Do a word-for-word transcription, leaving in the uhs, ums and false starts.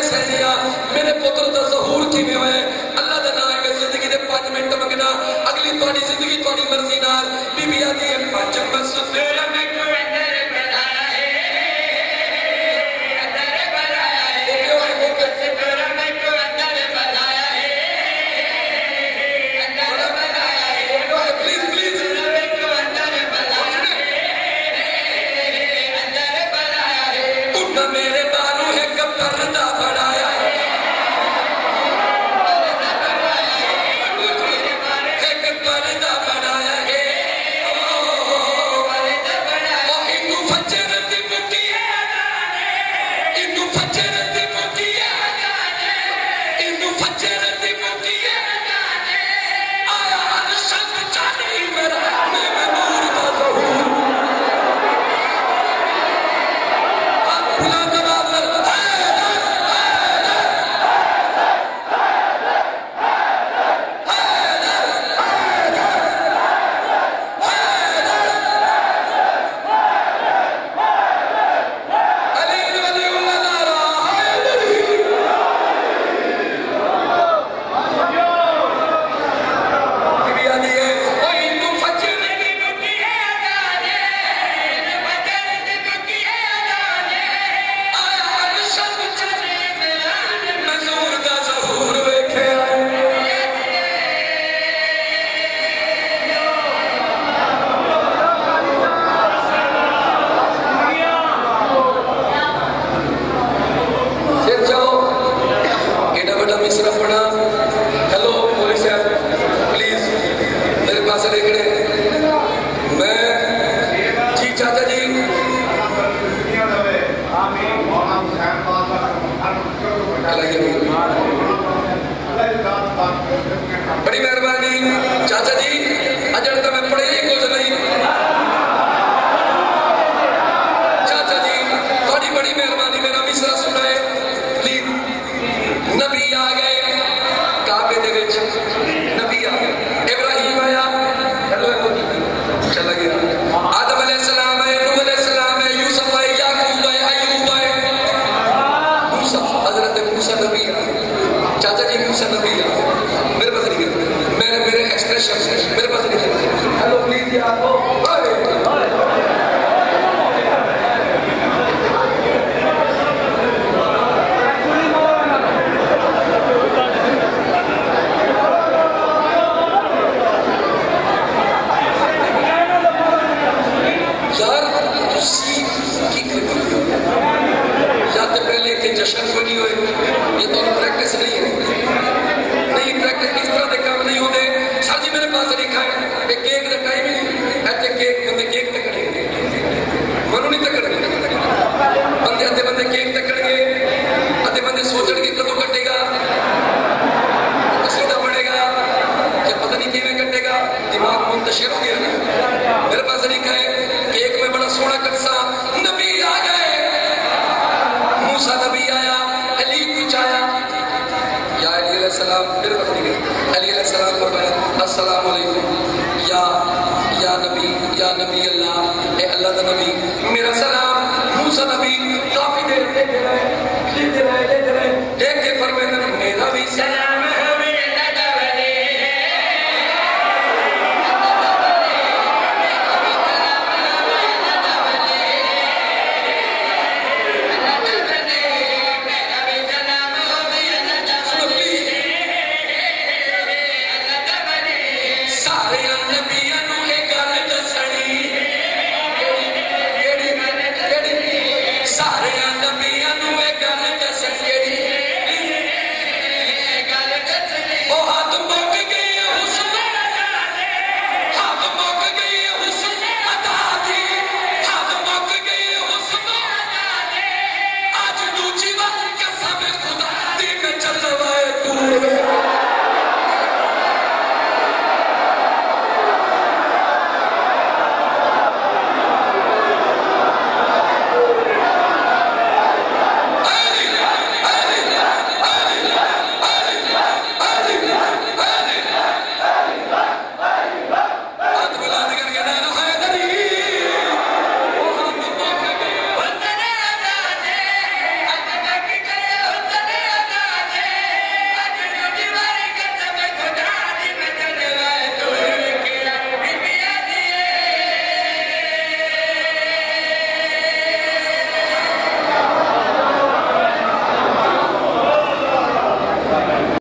हुसैनिया मेरे पुत्र दा ज़हूर किवें होया अल्लाह दा नाम है जिंदगी दे पाँच मिनट मंगना अगली तुहाडी जिंदगी तुहाडी मर्जी नाल बीबी आदी है पाँच बस तेरा मैं को अंदर बनाया है अंदर बनाया है ओके ओके तेरा मैं को अंदर बनाया है अंदर बनाया है प्लीज प्लीज मैं को अंदर बनाया है अंदर बनाया है उन्ना मेरे बालों है कब पर्दा बनाया है बड़ी मेहरबानी चाचा जी अजड़ तो मैं पढ़े ही कुछ नहीं चाचा जी थोड़ी बड़ी मेहरबानी मेरा मिसरा सुनाए प्लीज नबी आ गए काबे दे विच नबी आ गए इब्राहिम आया हेलो चला गया आदम अलैहिस्सलाम है नूह अलैहिस्सलाम है यूसुफ है याकूब है अय्यूब है मूसा हजरत मूसा नबी आ चाचा जी मूसा नबी आ मेरे पास नहीं मेरे मेरे एक्सप्रेशन मेरे पास नहीं हेलो प्लीज यार जश्न को नहीं हुए ये तो प्रैक्टिस नहीं है नहीं प्रैक्टिस इस तरह के काम नहीं होते सर जी मेरे पास लिखा है कि केक का टाइम ही नहीं ऐसे केक बंदे केक तकड़े मनु नहीं तकड़े बंदे अद्धे बंदे केक तकड़े अद्धे बंदे सोचण के कदों कटेगा कसीदा पड़ेगा क्या पता नहीं किवें कटेगा दिमाग मुंतशिर हो गया मेरे पास लिखा है केक में बड़ा सोना कस्सा नबी आ गए मूसा नबी आया अली कुछ आया या अली अलैहिस्सलाम फिर अली अलैहिस्सलाम फरमाया अस्सलाम वालेकुम